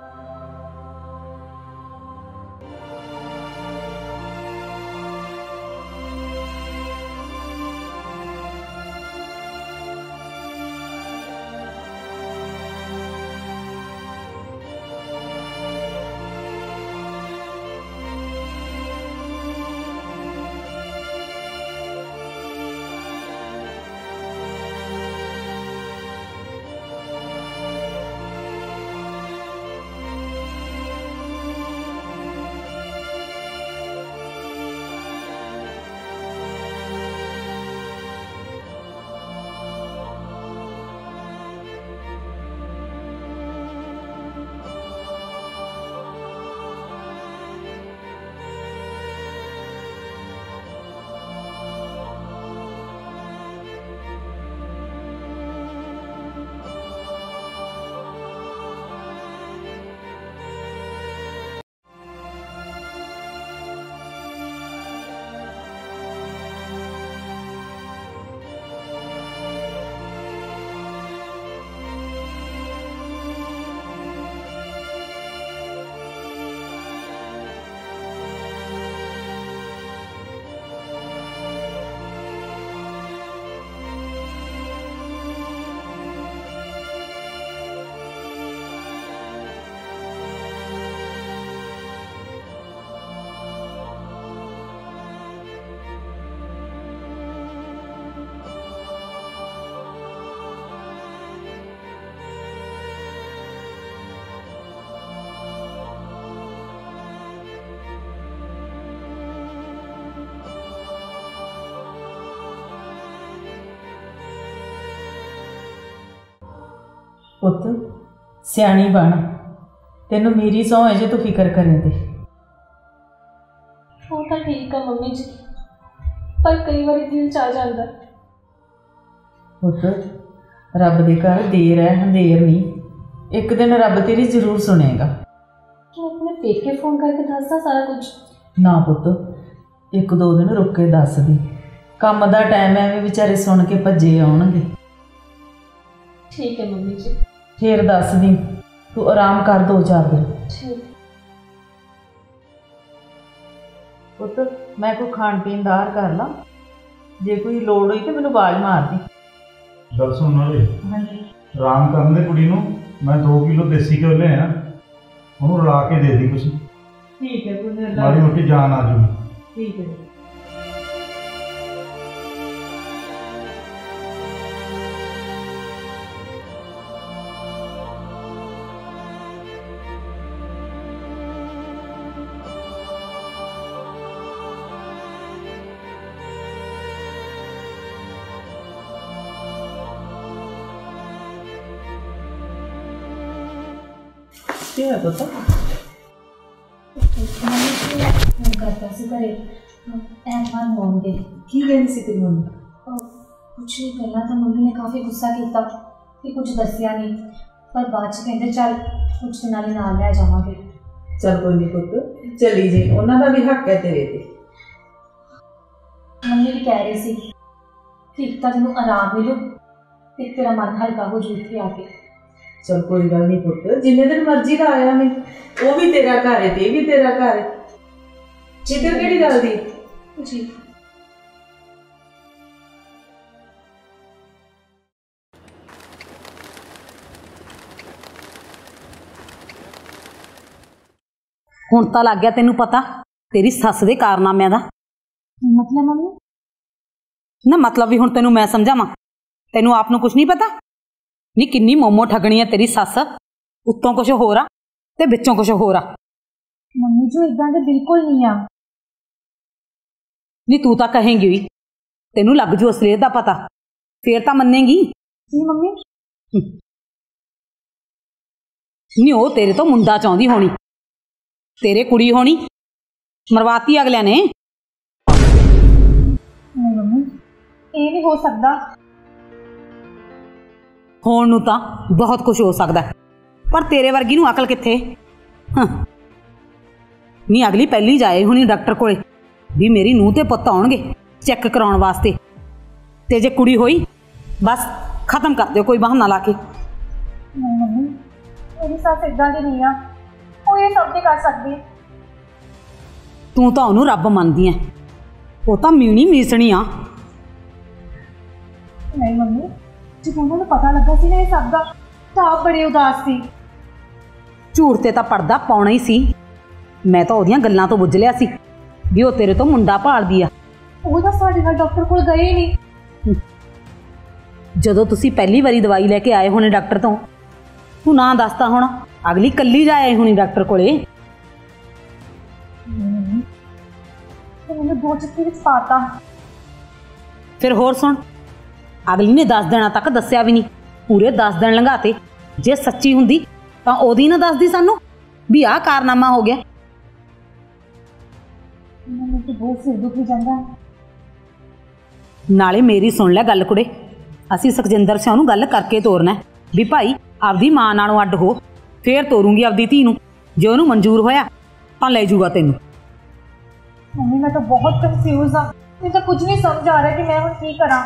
ਪੁੱਤ ਸਿਆਣੀ ਬਣ, ਤੈਨੂੰ ਮੇਰੀ ਸਹੁੰ ਹੈ ਜੇ ਤੂੰ ਫਿਕਰ ਕਰੇ ਤੇ। ਉਹ ਤਾਂ ਠੀਕ ਆ ਮੰਮੀ ਜੀ, ਪਰ ਕਈ ਵਾਰੀ ਦਿਲ ਚ ਆ ਜਾਂਦਾ। ਪੁੱਤ ਰੱਬ ਦੇ ਘਰ ਦੇਰ ਹੈ ਅੰਧੇਰ ਨਹੀਂ, ਇੱਕ ਦਿਨ ਰੱਬ ਤੇਰੀ ਜ਼ਰੂਰ ਸੁਣੇਗਾ। ਤੂੰ ਆਪਣੇ ਪੇਕੇ ਫੋਨ ਕਰਕੇ ਦੱਸਦਾ ਸਾਰਾ ਕੁਝ? ਨਾ ਪੁੱਤ, ਇੱਕ ਦੋ ਦਿਨ ਰੁਕ ਕੇ ਦੱਸ ਦੀ, ਕੰਮ ਦਾ ਟਾਈਮ ਹੈ, ਐਵੇਂ ਵਿਚਾਰੇ ਸੁਣ ਕੇ ਭੱਜੇ ਆਉਣਗੇ। ਠੀਕ ਹੈ ਮੰਮੀ ਜੀ। ਫੇਰ ਦੱਸ ਦੀ, ਤੂੰ ਆਰਾਮ ਕਰ 2-4 ਦਿਨ। ਠੀਕ। ਪੁੱਤ ਮੈਂ ਕੋਈ ਖਾਣ ਪੀਣ ਦਾ ਆਰ ਕਰ ਲਾਂ, ਜੇ ਕੋਈ ਲੋੜ ਹੋਈ ਤੇ ਮੈਨੂੰ ਆਵਾਜ਼ ਮਾਰ ਦੀ। ਗੱਲ ਸੁਣ ਨਾਲੇ, ਹਾਂਜੀ ਆਰਾਮ ਕਰਨ ਦੇ ਕੁੜੀ ਨੂੰ ਮੈਂ 2 ਕਿਲੋ ਦੇਸੀ ਘਿਓ ਲਿਆ, ਉਹਨੂੰ ਰਲਾ ਕੇ ਦੇ ਦੀ ਕੁਛ, ਠੀਕ ਹੈ ਕੋਈ ਮਾੜੀ ਮੋਟੀ ਜਾਨ ਆ ਜੂਗੀ। ਠੀਕ ਹੈ। ਕੀ ਹੈ ਪੁੱਤ? ਫੋਨ ਕਰਤਾ ਸੀ ਘਰੇ ਐਤਵਾਰ ਮੋਂਗੇ। ਕੀ ਕਹਿੰਦੀ ਸੀ ਤੇਰੀ ਮੰਮੀ? ਕੁਛ ਨਹੀਂ, ਪਹਿਲਾਂ ਤਾਂ ਮੰਮੀ ਨੇ ਕਾਫੀ ਗੁੱਸਾ ਕੀਤਾ ਕਿ ਕੁਝ ਦੱਸਿਆ ਨਹੀਂ, ਪਰ ਬਾਅਦ 'ਚ ਕਹਿੰਦੇ ਚੱਲ ਕੁਝ ਦਿਨਾਂ ਲਈ ਨਾਲ ਲੈ ਜਾਵਾਂਗੇ। ਚੱਲ ਕੋਈ ਨਹੀਂ ਪੁੱਤ, ਚਲੀ ਜੇ, ਉਹਨਾਂ ਦਾ ਵੀ ਹੱਕ ਹੈ ਤੇਰੇ ਤੇ। ਮੰਮੀ ਵੀ ਕਹਿ ਰਹੀ ਸੀ ਕਿ ਇੱਕ ਤਾਂ ਤੈਨੂੰ ਆਰਾਮ ਮਿਲੂ ਤੇ ਤੇਰਾ ਮਨ ਹਲਕਾ ਹੋ ਜੂ ਇੱਥੇ ਆ ਕੇ। ਚਲ ਕੋਈ ਗੱਲ ਨਹੀਂ ਪੁੱਤ, ਜਿੰਨੇ ਦਿਨ ਮਰਜ਼ੀ ਦਾ ਆਇਆ ਨਹੀਂ, ਉਹ ਵੀ ਤੇਰਾ ਘਰ ਹੈ ਤੇ ਇਹ ਵੀ ਤੇਰਾ ਘਰ ਹੈ। ਫਿਕਰ ਕਿਹੜੀ ਗੱਲ ਦੀ? ਜੀ ਹੁਣ ਤਾਂ ਲੱਗ ਗਿਆ ਤੈਨੂੰ ਪਤਾ तेरी सस दे कारनामिਆਂ ਦਾ। मतलब मम्मी? ना मतलब भी हुण तैनूं मैं समझावां? तैनूं आप नूं कुछ नहीं पता? नी किन्नी मोमो ठगणी है तेरी सस, उत्तों कुछ होर आ ते विचों कुछ होर आ। मम्मी जो इदां दे बिल्कुल नहीं आ। नी तू तां कहेंगी भी, तैनूं लग जू असलीयत दा पता, फिर तां मन्नेगी। जी मम्मी? नी ओ तेरे तो मुंडा चाहुंदी होनी, तेरे कुड़ी होनी, मरवाती अगलियां ने। नहीं मम्मी, ये नहीं हो सकता। होण नूं तां बहुत कुछ हो सकदा है, पर तेरे वर्गी नूं अकल कित्थे? नी अगली पहली जाए हुणी डॉक्टर कोले भी मेरी नूंह ते पुत्त आउणगे चैक कराउण वास्ते, ते जे कुड़ी होई बस खत्म कर दिओ कोई बहाना ला के। नहीं मम्मी, मेरी सस इदां दी नहीं आ, वो ये सब नहीं कर सकती। तू तां ओनूं रब मनदी ऐ, वो तां मीणी मीसणी आ। नहीं मम्मी, जब उन्होंने पता लगा सी ना ये सब दा, तां आप बड़े उदास सी। झूठ ते तां पर्दा पाउणा ही सी, मैं तां ओहदियां गल्लां तो बुझ लिया सी भी ਉਹ तेरे तो मुंडा भालदी आ। ਉਹ ਤਾਂ ਸਾਡੇ ਨਾਲ ਡਾਕਟਰ ਕੋਲ ਗਏ ਹੀ ਨਹੀਂ। ਜਦੋਂ ਤੁਸੀਂ ਪਹਿਲੀ ਵਾਰੀ ਦਵਾਈ ਲੈ ਕੇ ਆਏ ਹੋਣੇ ਡਾਕਟਰ ਤੋਂ, ਤੂੰ ਨਾ ਦੱਸਦਾ ਹੁਣ ਅਗਲੀ ਕੱਲੀ ਜਾ ਆਏ ਹੋਣੀ ਡਾਕਟਰ ਕੋਲੇ। ਤੇ ਮੈਨੂੰ ਦੋ ਚੱਕਰ ਵਿੱਚ ਪਾਤਾ। ਫਿਰ ਹੋਰ ਸੁਣ, ਅਗਲੀ ਨੇ 10 ਦਿਨਾਂ ਤੱਕ ਦੱਸਿਆ ਵੀ ਨਹੀਂ, ਪੂਰੇ 10 ਦਿਨ ਲੰਘਾਤੇ। ਜੇ ਸੱਚੀ ਹੁੰਦੀ ਤਾਂ ਉਹਦੀ ਨਾ ਦੱਸਦੀ ਸਾਨੂੰ ਵੀ ਆਹ ਕਾਰਨਾਮਾ ਹੋ ਗਿਆ। ਮੈਨੂੰ ਤਾਂ ਬਹੁਤ ਸਿਰ ਦੁਖੀ ਜਾਂਦਾ। ਨਾਲੇ ਮੇਰੀ ਸੁਣ ਲੈ ਗੱਲ ਕੁੜੇ, ਅਸੀਂ ਸੁਖਜਿੰਦਰ ਸਿੰਘ ਨੂੰ ਗੱਲ ਕਰਕੇ ਤੋਰਨਾ ਵੀ ਭਾਈ ਆਪਦੀ ਮਾਂ ਨਾਲੋਂ ਅੱਡ ਹੋ, ਫੇਰ ਤੋਰੂੰਗੀ ਆਪਦੀ ਧੀ ਨੂੰ। ਜੇ ਉਹਨੂੰ ਮਨਜ਼ੂਰ ਹੋਇਆ ਤਾਂ ਲੈ ਜੂਗਾ ਤੈਨੂੰ। मम्मी मैं तो बहुत कंफ्यूज हाँ, मुझे तो कुछ नहीं समझ आ रहा कि मैं हुण की करा।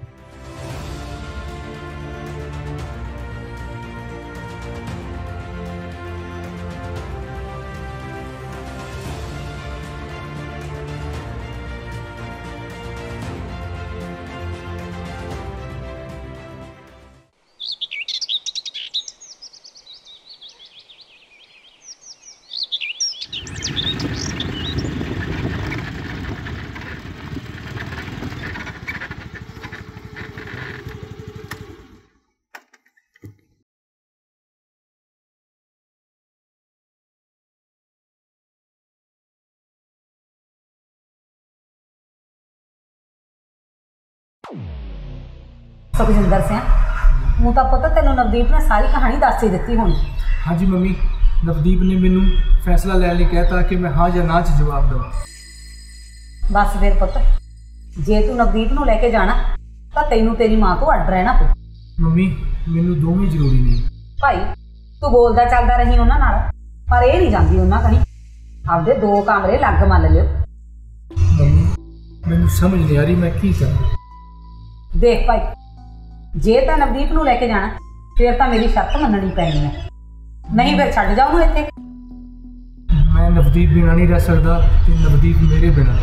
ਸੁਖਜਿੰਦਰ ਸਿੰਘ, ਉਹ ਤਾਂ ਪਤਾ ਤੈਨੂੰ ਨਵਦੀਪ ਨੇ ਸਾਰੀ ਕਹਾਣੀ ਦੱਸ ਹੀ ਦਿੱਤੀ ਹੋਣੀ। हाँ जी मम्मी, नवदीप ने मैनू फैसला लैन लई कहता कि मैं हाँ या ना च जवाब दूँ। ਬਸ ਫਿਰ ਪੁੱਤ, ਜੇ ਤੂੰ ਨਵਦੀਪ ਨੂੰ ਲੈ ਕੇ ਜਾਣਾ ਤਾਂ ਤੈਨੂੰ ਤੇਰੀ ਮਾਂ ਤੋਂ ਅੱਡ ਰਹਿਣਾ ਪਊ। मम्मी मैनू दोवें जरूरी ने। ਭਾਈ ਤੂੰ ਬੋਲਦਾ ਚੱਲਦਾ ਰਹੀ ਉਹਨਾਂ ਨਾਲ, ਪਰ ਇਹ ਨਹੀਂ ਜਾਂਦੀ ਉਹਨਾਂ ਕਣੀ। ਆਪਦੇ 2 ਕਮਰੇ ਲੱਗ ਮੰਨ ਲਿਓ। मम्मी मैनू समझ नहीं आ रही मैं की करूँ। ਦੇਖ ਭਾਈ, ਜੇ ਤਾਂ ਨਵਦੀਪ ਨੂੰ ਲੈ ਕੇ ਜਾਣਾ ਫਿਰ ਤਾਂ ਮੇਰੀ ਸ਼ਰਤ ਮੰਨਣੀ ਪੈਣੀ ਹੈ, ਨਹੀਂ ਫਿਰ ਛੱਡ ਜਾ ਉਹਨੂੰ ਇੱਥੇ। मैं नवदीप बिना नहीं रह सकता ते नवदीप मेरे बिना।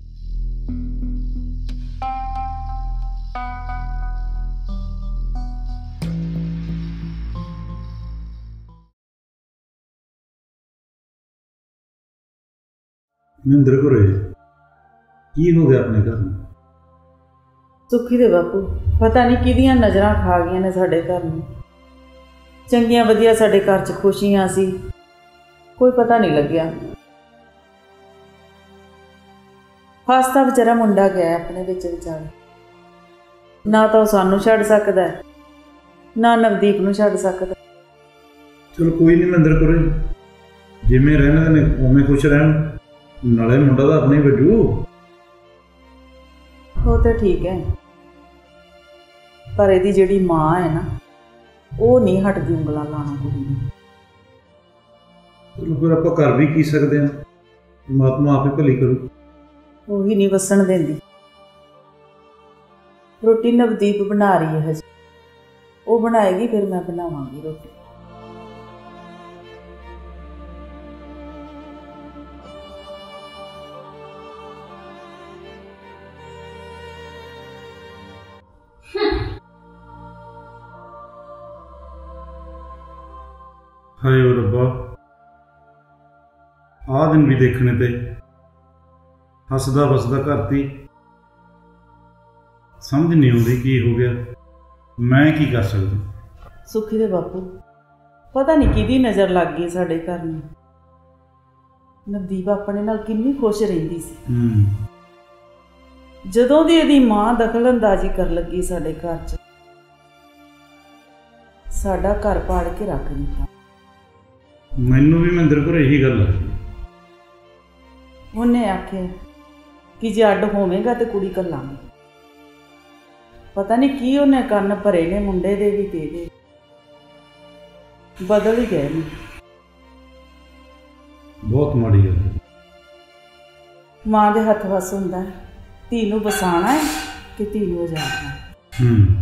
ਮਹਿੰਦਰ ਕੋਰੇ ਕੀ ਹੋ ਗਿਆ ਆਪਣੇ ਘਰ ਨੂੰ? ਸੁੱਖੀ ਦੇ ਬਾਪੂ ਪਤਾ ਨਹੀਂ ਕਿਹਦੀਆਂ ਨਜ਼ਰਾਂ ਖਾ ਗਈਆਂ ਨੇ ਸਾਡੇ ਘਰ ਨੂੰ। ਚੰਗੀਆਂ ਵਧੀਆ ਸਾਡੇ ਘਰ 'ਚ ਖੁਸ਼ੀਆਂ ਸੀ, ਕੋਈ ਪਤਾ ਨਹੀਂ ਲੱਗਿਆ। ਫਸਤਾ ਵਿਚਾਰਾ ਮੁੰਡਾ ਗਿਆ ਆਪਣੇ ਵਿੱਚ ਵਿਚਾਰ। ਨਾ ਤਾਂ ਉਹ ਸਾਨੂੰ ਛੱਡ ਸਕਦਾ ਹੈ, ਨਾ ਨਵਦੀਪ ਨੂੰ ਛੱਡ ਸਕਦਾ। ਚਲੋ ਕੋਈ ਨਹੀਂ ਮਹਿੰਦਰ ਕੋਰੇ, ਜਿਵੇਂ ਰਹਿਣਾ ਨੇ ਉਵੇਂ ਖੁਸ਼ ਰਹਿਣ, ਨਾਲੇ ਮੁੰਡਾ ਤਾਂ ਆਪਣੇ ਵੱਜੂ। ਉਹ ਤਾਂ ਠੀਕ ਹੈ, ਪਰ ਇਹਦੀ ਜਿਹੜੀ ਮਾਂ ਹੈ ਨਾ, ਉਹ ਨਹੀਂ ਹਟਦੀ ਉਂਗਲਾਂ ਲਾਉਣਾ ਕੁੜੀ ਨੂੰ। ਚਲੋ ਫਿਰ ਆਪਾਂ ਕਰ ਵੀ ਕੀ ਸਕਦੇ ਹਾਂ, ਪਰਮਾਤਮਾ ਆਪੇ ਭਲੀ ਕਰੂ। ਉਹੀ ਨਹੀਂ ਵਸਣ ਦਿੰਦੀ। ਰੋਟੀ ਨਵਦੀਪ ਬਣਾ ਰਹੀ ਹੈ ਹਜੇ, ਉਹ ਬਣਾਏਗੀ ਫਿਰ ਮੈਂ ਬਣਾਵਾਂਗੀ ਰੋਟੀ। ਹਾਏ ਓ ਰੱਬਾ, ਦਿਨ ਵੀ ਦੇਖਣੇ ਤੇ ਹੱਸਦਾ ਵਸਦਾ ਘਰ ਤੀ। ਸਮਝ ਨਹੀਂ ਆਉਂਦੀ ਕੀ ਹੋ ਗਿਆ, ਮੈਂ ਕੀ ਕਰ ਸਕਦਾ। ਸੁਖੀ ਦੇ ਬਾਪੂ ਪਤਾ ਨਹੀਂ ਕਿਹਦੀ ਨਜ਼ਰ ਲੱਗ ਗਈ ਸਾਡੇ ਘਰ ਨੂੰ। ਨਵਦੀਪ ਆਪਣੇ ਨਾਲ ਕਿੰਨੀ ਖੁਸ਼ ਰਹਿੰਦੀ ਸੀ। ਜਦੋਂ ਦੀ ਇਹਦੀ ਮਾਂ ਦਖਲ ਅੰਦਾਜ਼ੀ ਕਰਨ ਲੱਗੀ ਸਾਡੇ ਘਰ 'ਚ, ਸਾਡਾ ਘਰ ਪਾੜ ਕੇ ਰੱਖ ਦਿੱਤਾ। ਮੈਨੂੰ ਵੀ ਮਹਿੰਦਰ ਕੋਲ ਇਹੀ ਗੱਲ ਹੈ। ਉਹਨੇ ਆਖਿਆ ਕਿ ਜੇ ਅੱਡ ਹੋਵੇਗਾ ਤੇ ਕੁੜੀ ਘੱਲਾਂਗੇ। ਪਤਾ ਨਹੀਂ ਕੀ ਉਹਨੇ ਕੰਨ ਭਰੇ ਨੇ ਮੁੰਡੇ ਦੇ ਵੀ ਤੇ ਇਹਦੇ। ਬਦਲ ਹੀ ਗਏ ਨੇ। ਬਹੁਤ ਮਾੜੀ ਗੱਲ ਹੈ। ਮਾਂ ਦੇ ਹੱਥ ਵਸ ਹੁੰਦਾ ਹੈ, ਧੀ ਨੂੰ ਵਸਾਉਣਾ ਹੈ ਕਿ ਧੀ ਨੂੰ ਉਜਾੜਨਾ।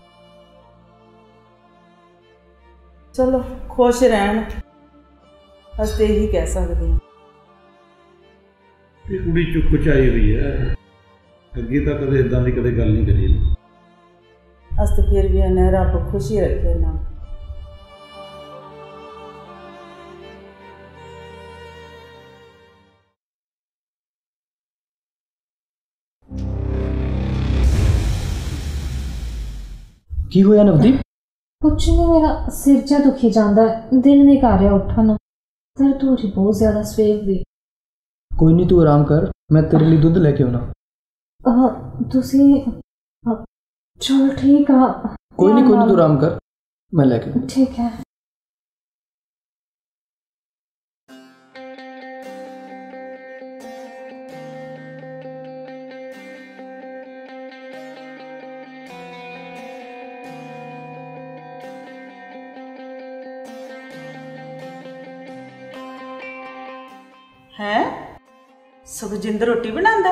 ਚਲੋ ਖੁਸ਼ ਰਹਿਣ, ਅਸੀਂ ਇਹੀ ਕਹਿ ਸਕਦੇ ਹਾਂ। ਇਹ ਕੁੜੀ ਚੁੱਪ ਚਾਈ ਹੋਈ ਹੈ, ਅੱਗੇ ਤਾਂ ਕਦੇ ਇਦਾਂ ਦੀ ਕਦੇ ਗੱਲ ਨਹੀਂ ਕਰੀ। ਅਸੀਂ ਤਾਂ ਫਿਰ ਵੀ ਇਹਨੇ ਰੱਬ ਖੁਸ਼ੀ ਰੱਖੇ ਨਾ। ਕੀ ਹੋਇਆ ਨਵਦੀਪ? ਕੁਛ ਨਹੀਂ, ਮੇਰਾ ਸਿਰ ਜਿਹਾ ਦੁਖੀ ਜਾਂਦਾ ਹੈ, ਦਿਲ ਨਹੀਂ ਕਰ ਰਿਹਾ ਉੱਠਣ ਨੂੰ। ਦਰਦ ਹੋ ਰਹੀ ਬਹੁਤ ਜ਼ਿਆਦਾ ਸਵੇਰ ਦੀ। ਕੋਈ ਨਹੀਂ, ਤੂੰ ਆਰਾਮ ਕਰ, ਮੈਂ ਤੇਰੇ ਲਈ ਦੁੱਧ ਲੈ ਕੇ ਆਉਣਾ। ਤੁਸੀਂ ਚਲ ਠੀਕ ਆ। ਕੋਈ ਨਹੀਂ ਤੂੰ ਆਰਾਮ ਕਰ, ਮੈਂ ਲੈ ਕੇ। ਠੀਕ ਹੈ। ਹੈ ਸੁਖਜਿੰਦਰ ਰੋਟੀ ਬਣਾਉਂਦਾ?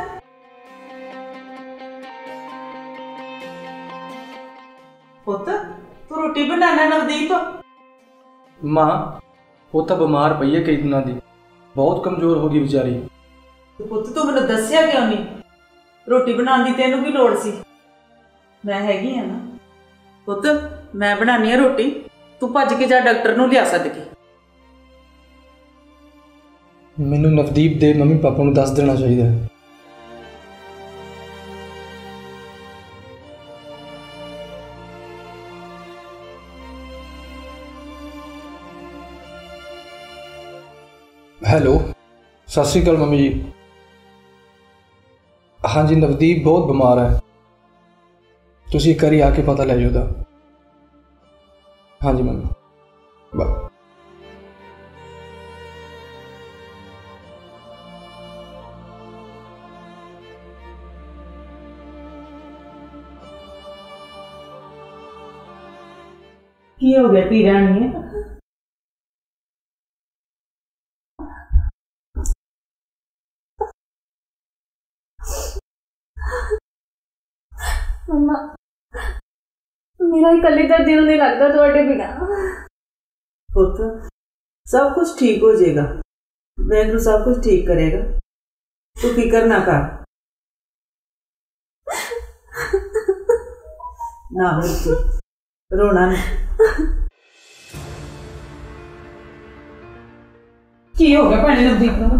ਪੁੱਤ ਤੂੰ ਰੋਟੀ ਬਣਾਉਣਾ ਨਵਦੀਪ? ਮਾਂ ਉਹ ਤਾਂ ਬਿਮਾਰ ਪਈ ਹੈ ਕਈ ਦਿਨਾਂ ਦੀ, ਬਹੁਤ ਕਮਜ਼ੋਰ ਹੋ ਗਈ ਵਿਚਾਰੀ। ਪੁੱਤ ਤੂੰ ਮੈਨੂੰ ਦੱਸਿਆ ਕਿਉਂ ਨਹੀਂ? ਰੋਟੀ ਬਣਾਉਣ ਦੀ ਤੈਨੂੰ ਕੀ ਲੋੜ ਸੀ? ਮੈਂ ਹੈਗੀ ਆ ਨਾ ਪੁੱਤ, ਮੈਂ ਬਣਾਉਣੀ ਆ ਰੋਟੀ। ਤੂੰ ਭੱਜ ਕੇ ਜਾ ਡਾਕਟਰ ਨੂੰ ਲਿਆ ਸੱਦ ਕੇ। ਮੈਨੂੰ ਨਵਦੀਪ ਦੇ ਮੰਮੀ ਪਾਪਾ ਨੂੰ ਦੱਸ ਦੇਣਾ ਚਾਹੀਦਾ ਹੈ। ਹੈਲੋ, ਸਤਿ ਸ਼੍ਰੀ ਅਕਾਲ ਮੰਮੀ ਜੀ। ਹਾਂਜੀ ਨਵਦੀਪ ਬਹੁਤ ਬਿਮਾਰ ਹੈ, ਤੁਸੀਂ ਇੱਕ ਵਾਰੀ ਆ ਕੇ ਪਤਾ ਲੈ ਜਾਓ ਉਹਦਾ। ਹਾਂਜੀ ਮੰਮੀ, ਬਾਏ। ਕੀ ਹੋ ਗਿਆ ਧੀ ਰਾਣੀ? ਮੰਮਾ ਮੇਰਾ ਇਕੱਲੇ ਦਾ ਦਿਲ ਨਹੀਂ ਲੱਗਦਾ ਤੁਹਾਡੇ ਬਿਨਾਂ। ਪੁੱਤ ਸਭ ਕੁਝ ਠੀਕ ਹੋ ਜਾਏਗਾ, ਵਾਹਿਗੁਰੂ ਸਭ ਕੁਝ ਠੀਕ ਕਰੇਗਾ, ਤੂੰ ਫਿਕਰ ਨਾ ਕਰ। ਨਾ ਰੋਣਾ ਨਹੀਂ। ਕੀ ਹੋ ਗਿਆ ਭੈਣੇ ਨਵਦੀਪ ਨੂੰ?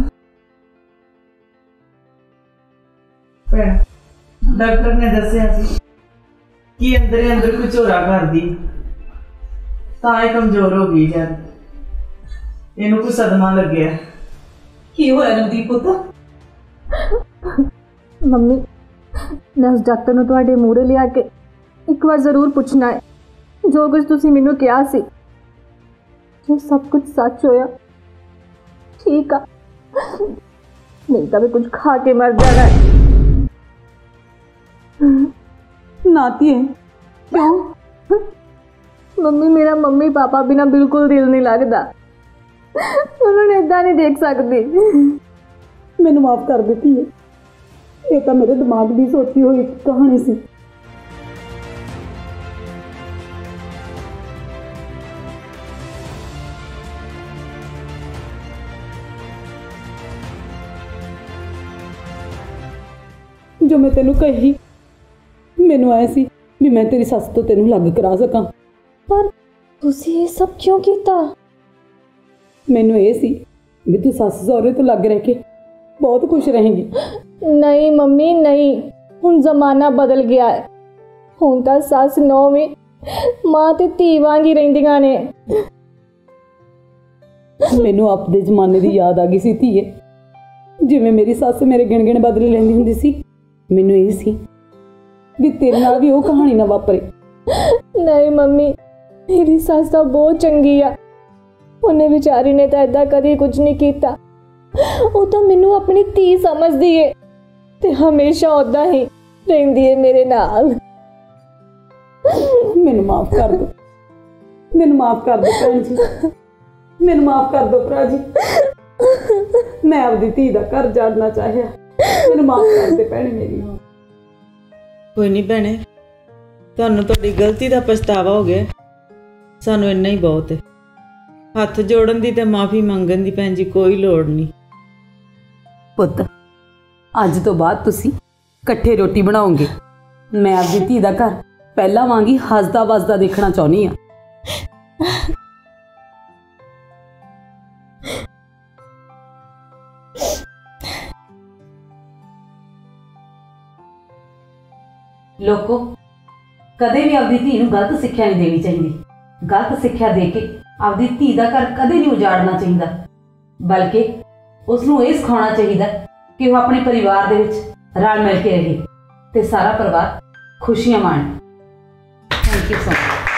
ਭੈਣ ਡਾਕਟਰ ਨੇ ਦੱਸਿਆ ਸੀ ਕਿ ਅੰਦਰੇ ਅੰਦਰ ਕੁਝ ਹੋਰਾ ਕਰਦੀ, ਤਾਂ ਇਹ ਕਮਜ਼ੋਰ ਹੋ ਗਈ ਯਾਰ, ਇਹਨੂੰ ਕੋਈ ਸਦਮਾ ਲੱਗਿਆ। ਕੀ ਹੋਇਆ ਨਵਦੀਪ ਪੁੱਤ? ਮੰਮੀ ਮੈਂ ਉਸ ਡਾਕਟਰ ਨੂੰ ਤੁਹਾਡੇ ਮੂਹਰੇ ਲਿਆ ਕੇ ਇੱਕ ਵਾਰ ਜ਼ਰੂਰ ਪੁੱਛਣਾ ਹੈ, ਜੋ ਕੁਝ ਤੁਸੀਂ ਮੈਨੂੰ ਕਿਹਾ ਸੀ, ਜੋ ਸਭ ਕੁਝ ਸੱਚ ਹੋਇਆ ਠੀਕ ਆ, ਨਹੀਂ ਤਾਂ ਮੈਂ ਕੁਝ ਖਾ ਕੇ ਮਰ ਜਾਣਾ ਹੈ। ਨਾਤੀ है क्यों? मम्मी मेरा मम्मी पापा बिना बिल्कुल दिल नहीं लगता, उन्होंने इदा नहीं देख सकती। मैनू माफ कर देती है, ये तो मेरे दिमाग की सोची हुई कहानी सी। जो मैं तेनू कही, मैनू आया सी भी मैं तेरी सस तो तेनू लग करा सका, पर तुसी ये सब क्यों कीता? मैनू ये सी भी तू सस सहुरे तो लग रह के बहुत खुश रहेंगी। नहीं मम्मी नहीं, हुण जमाना बदल गया है। हुण तां सस नौ भी मां ते धी वांग ही रहिंदियां ने। मैनू अपने जमाने की याद आ गई सी धीए, जिवें मेरी सस मेरे गिण गिण बदले लैंदी हुंदी सी। मैनू ये सी भी तेरे नाल भी वो कहानी ना वापरे। नहीं मम्मी, मेरी सस तां बहुत चंगी आ। उन्हें बेचारी ने तां ऐदा कदी कुछ नहीं कीता। वो तो मैनू अपनी धी समझदी है ते हमेशा उदा ही रहिंदी है मेरे नाल। मैनू माफ कर दो, मैनू माफ कर दो भैन जी, मैनू माफ कर दो भरा जी। मैं अपनी धी दा घर जाना चाहया, मैनू माफ कर दे भैणे मेरी। कोई नहीं भैणे, तुहानू तुहाडी गलती दा पछतावा हो गया, सानू इन्ना ही बहुत है। हथ जोड़न दी ते माफ़ी मंगन दी भैन जी कोई लोड़ नहीं। पुत्त अज तो बाद तुसी कट्ठे रोटी बनाओगे। मैं अपनी धी दा घर पहला वांगी हसदा वसदा देखना चाहनी हाँ। लोको कदे भी अपनी धी नूं गलत सिक्ख्या नहीं देनी चाहिए। गलत सिक्ख्या दे के अपनी धी दा घर कदे नहीं उजाड़ना चाहिए, बल्कि उसनूं ये सिखाउणा चाहिए कि वह अपने परिवार दे विच रल मिल के रहे ते सारा परिवार खुशियां माणे। Thank you so much.